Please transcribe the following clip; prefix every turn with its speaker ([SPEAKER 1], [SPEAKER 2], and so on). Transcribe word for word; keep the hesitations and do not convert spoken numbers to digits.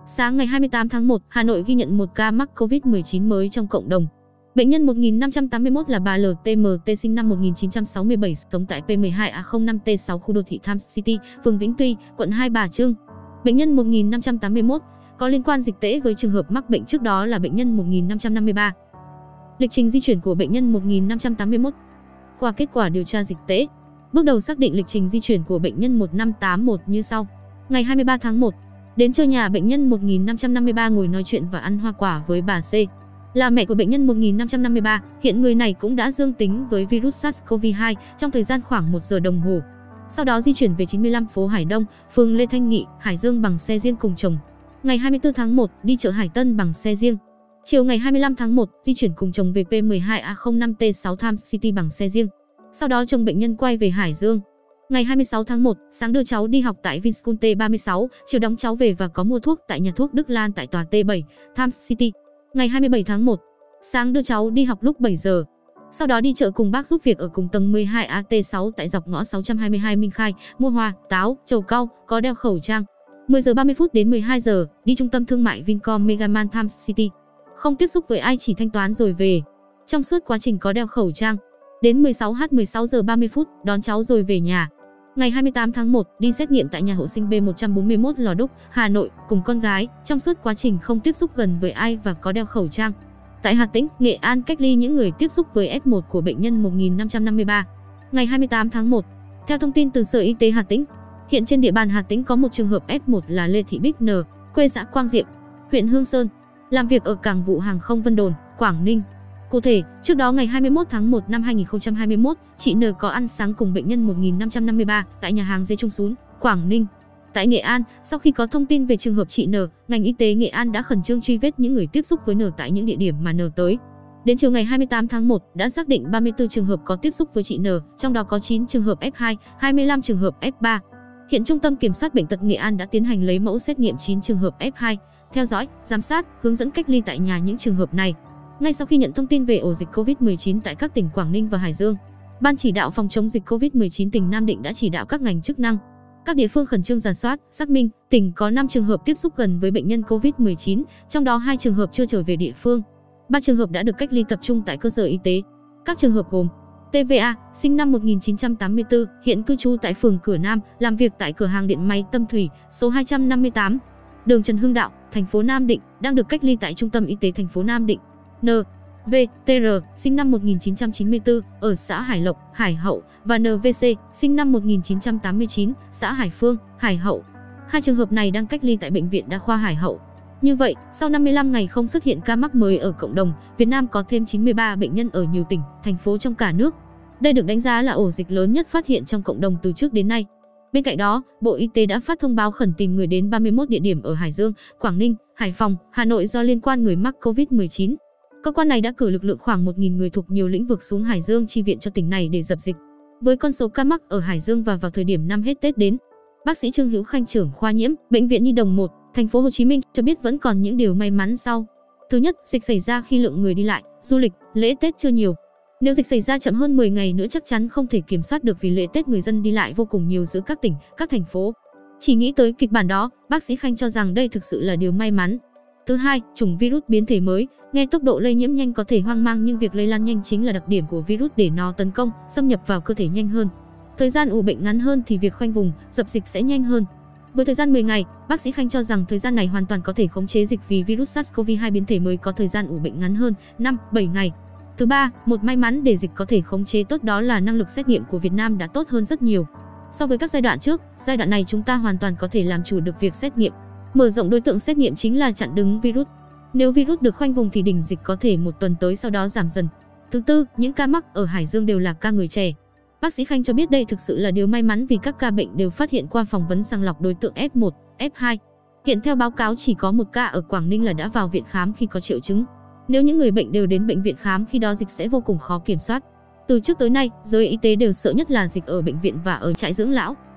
[SPEAKER 1] Sáng ngày hai mươi tám tháng một, Hà Nội ghi nhận một ca mắc Covid mười chín mới trong cộng đồng. Bệnh nhân một nghìn năm trăm tám mươi mốt là bà lờ tê em tê sinh năm một nghìn chín trăm sáu mươi bảy, sống tại P mười hai A không năm T sáu khu đô thị Times City, phường Vĩnh Tuy, quận Hai Bà Trưng. Bệnh nhân một nghìn năm trăm tám mươi mốt có liên quan dịch tễ với trường hợp mắc bệnh trước đó là bệnh nhân một nghìn năm trăm năm mươi ba. Lịch trình di chuyển của bệnh nhân một nghìn năm trăm tám mươi mốt. Qua kết quả điều tra dịch tễ, bước đầu xác định lịch trình di chuyển của bệnh nhân một nghìn năm trăm tám mươi mốt như sau. Ngày hai mươi ba tháng một, đến chơi nhà bệnh nhân một nghìn năm trăm năm mươi ba, ngồi nói chuyện và ăn hoa quả với bà C, là mẹ của bệnh nhân một nghìn năm trăm năm mươi ba. Hiện người này cũng đã dương tính với virus SARS-xê o vê hai trong thời gian khoảng một giờ đồng hồ. Sau đó di chuyển về chín mươi lăm phố Hải Đông, phường Lê Thanh Nghị, Hải Dương bằng xe riêng cùng chồng. Ngày hai mươi tư tháng một, đi chợ Hải Tân bằng xe riêng. Chiều ngày hai mươi lăm tháng một, di chuyển cùng chồng về P mười hai A không năm T sáu Times City bằng xe riêng. Sau đó chồng bệnh nhân quay về Hải Dương. Ngày hai mươi sáu tháng một, sáng đưa cháu đi học tại Vinschool T ba mươi sáu, chiều đón cháu về và có mua thuốc tại nhà thuốc Đức Lan tại tòa T bảy, Times City. Ngày hai mươi bảy tháng một, sáng đưa cháu đi học lúc bảy giờ. Sau đó đi chợ cùng bác giúp việc ở cùng tầng mười hai A T sáu tại dọc ngõ sáu trăm hai mươi hai Minh Khai, mua hoa, táo, trầu cau, có đeo khẩu trang. mười giờ ba mươi phút đến mười hai giờ, đi trung tâm thương mại Vincom Megamall Times City. Không tiếp xúc với ai, chỉ thanh toán rồi về. Trong suốt quá trình có đeo khẩu trang. Đến mười sáu giờ mười sáu giờ ba mươi phút, đón cháu rồi về nhà. Ngày hai mươi tám tháng một, đi xét nghiệm tại nhà hộ sinh B một trăm bốn mươi mốt Lò Đúc, Hà Nội, cùng con gái, trong suốt quá trình không tiếp xúc gần với ai và có đeo khẩu trang. Tại Hà Tĩnh, Nghệ An cách ly những người tiếp xúc với F một của bệnh nhân một nghìn năm trăm năm mươi ba. Ngày hai mươi tám tháng một, theo thông tin từ Sở Y tế Hà Tĩnh, hiện trên địa bàn Hà Tĩnh có một trường hợp F một là Lê Thị Bích N, quê xã Quang Diệm, huyện Hương Sơn, làm việc ở cảng vụ hàng không Vân Đồn, Quảng Ninh. Cụ thể, trước đó ngày hai mươi mốt tháng một năm hai nghìn không trăm hai mươi mốt, chị N có ăn sáng cùng bệnh nhân một nghìn năm trăm năm mươi ba tại nhà hàng Dê Trung Sún, Quảng Ninh. Tại Nghệ An, sau khi có thông tin về trường hợp chị N, ngành y tế Nghệ An đã khẩn trương truy vết những người tiếp xúc với N tại những địa điểm mà N tới. Đến chiều ngày hai mươi tám tháng một, đã xác định ba mươi tư trường hợp có tiếp xúc với chị N, trong đó có chín trường hợp F hai, hai mươi lăm trường hợp F ba. Hiện Trung tâm Kiểm soát Bệnh tật Nghệ An đã tiến hành lấy mẫu xét nghiệm chín trường hợp F hai, theo dõi, giám sát, hướng dẫn cách ly tại nhà những trường hợp này. Ngay sau khi nhận thông tin về ổ dịch Covid mười chín tại các tỉnh Quảng Ninh và Hải Dương, Ban chỉ đạo phòng chống dịch Covid mười chín tỉnh Nam Định đã chỉ đạo các ngành chức năng, các địa phương khẩn trương rà soát, xác minh, tỉnh có năm trường hợp tiếp xúc gần với bệnh nhân Covid mười chín, trong đó hai trường hợp chưa trở về địa phương. ba trường hợp đã được cách ly tập trung tại cơ sở y tế. Các trường hợp gồm tê vê a, sinh năm một nghìn chín trăm tám mươi tư, hiện cư trú tại phường Cửa Nam, làm việc tại cửa hàng điện máy Tâm Thủy, số hai trăm năm mươi tám, đường Trần Hưng Đạo, thành phố Nam Định, đang được cách ly tại Trung tâm Y tế thành phố Nam Định. N, V, T R, sinh năm một nghìn chín trăm chín mươi tư, ở xã Hải Lộc, Hải Hậu, và N V C, sinh năm một nghìn chín trăm tám mươi chín, xã Hải Phương, Hải Hậu. Hai trường hợp này đang cách ly tại Bệnh viện Đa khoa Hải Hậu. Như vậy, sau năm mươi lăm ngày không xuất hiện ca mắc mới ở cộng đồng, Việt Nam có thêm chín mươi ba bệnh nhân ở nhiều tỉnh, thành phố trong cả nước. Đây được đánh giá là ổ dịch lớn nhất phát hiện trong cộng đồng từ trước đến nay. Bên cạnh đó, Bộ Y tế đã phát thông báo khẩn tìm người đến ba mươi mốt địa điểm ở Hải Dương, Quảng Ninh, Hải Phòng, Hà Nội do liên quan người mắc Covid mười chín. Cơ quan này đã cử lực lượng khoảng một nghìn người thuộc nhiều lĩnh vực xuống Hải Dương chi viện cho tỉnh này để dập dịch. Với con số ca mắc ở Hải Dương và vào thời điểm năm hết Tết đến, bác sĩ Trương Hữu Khanh, trưởng khoa nhiễm, Bệnh viện Nhi đồng một, thành phố Hồ Chí Minh cho biết vẫn còn những điều may mắn sau. Thứ nhất, dịch xảy ra khi lượng người đi lại, du lịch, lễ Tết chưa nhiều. Nếu dịch xảy ra chậm hơn mười ngày nữa chắc chắn không thể kiểm soát được vì lễ Tết người dân đi lại vô cùng nhiều giữa các tỉnh, các thành phố. Chỉ nghĩ tới kịch bản đó, bác sĩ Khanh cho rằng đây thực sự là điều may mắn. Thứ hai, chủng virus biến thể mới, nghe tốc độ lây nhiễm nhanh có thể hoang mang nhưng việc lây lan nhanh chính là đặc điểm của virus để nó tấn công, xâm nhập vào cơ thể nhanh hơn. Thời gian ủ bệnh ngắn hơn thì việc khoanh vùng, dập dịch sẽ nhanh hơn. Với thời gian mười ngày, bác sĩ Khanh cho rằng thời gian này hoàn toàn có thể khống chế dịch vì virus SARS-xê o vê hai biến thể mới có thời gian ủ bệnh ngắn hơn, năm, bảy ngày. Thứ ba, một may mắn để dịch có thể khống chế tốt đó là năng lực xét nghiệm của Việt Nam đã tốt hơn rất nhiều. So với các giai đoạn trước, giai đoạn này chúng ta hoàn toàn có thể làm chủ được việc xét nghiệm. Mở rộng đối tượng xét nghiệm chính là chặn đứng virus. Nếu virus được khoanh vùng thì đỉnh dịch có thể một tuần tới sau đó giảm dần. Thứ tư, những ca mắc ở Hải Dương đều là ca người trẻ. Bác sĩ Khanh cho biết đây thực sự là điều may mắn vì các ca bệnh đều phát hiện qua phỏng vấn sàng lọc đối tượng F một, F hai. Hiện theo báo cáo chỉ có một ca ở Quảng Ninh là đã vào viện khám khi có triệu chứng. Nếu những người bệnh đều đến bệnh viện khám khi đó dịch sẽ vô cùng khó kiểm soát. Từ trước tới nay, giới y tế đều sợ nhất là dịch ở bệnh viện và ở trại dưỡng lão.